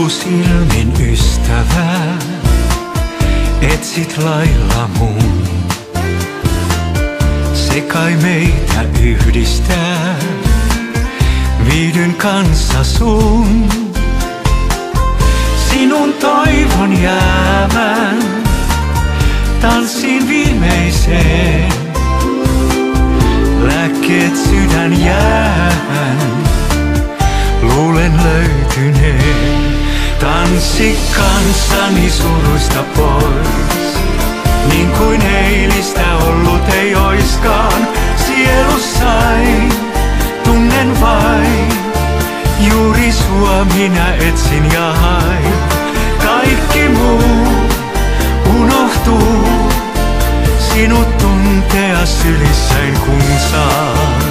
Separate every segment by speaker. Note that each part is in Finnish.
Speaker 1: Loppusilmin ystävää, etsit lailla mun. Se kai meitä yhdistää, viihdyn kanssa sun. Sinun toivon jäävän, tanssin viimeiseen. Lääkkeet sydän jäähän, luulen löytyneen. Tanssi kanssani suruista pois, niin kuin eilistä ollut ei oiskaan. Sielussai tunnen vain, juuri sua minä etsin ja hain. Kaikki muu unohtuu, sinut tuntea sylissäin kun saan.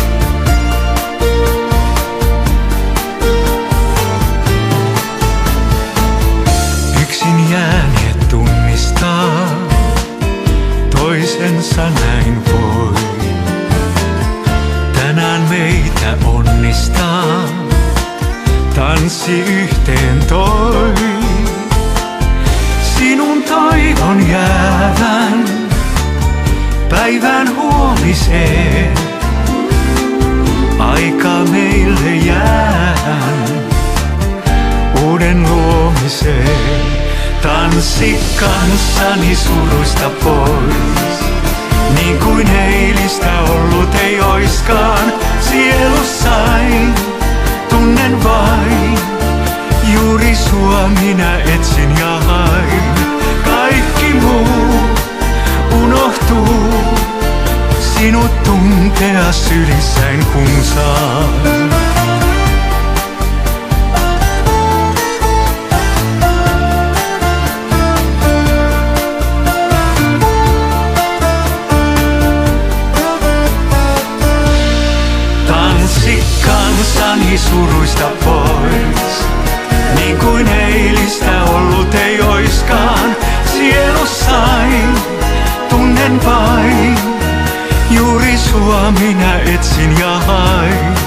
Speaker 1: Yksin jääneet tunnistaa, toisensa näin voi. Tänään meitä onnistaa, tanssi yhteen toi. Sinun toivon jäävän, päivän huomiseen. Aika meille jäähän, uuden luomiseen. Tanssi kanssani suruista pois, niin kuin eilistä ollut ei oiskaan. Sielussain tunnen vain, juuri sua minä etsin ja hain. Kaikki muu unohtuu, sinut tuntea sylissäin kun saan. Tanssi kansani suruista pois, niin kuin eilistä ollut ei oiskaan. Sielussain tunnen vain, juuri sua minä etsin ja hain.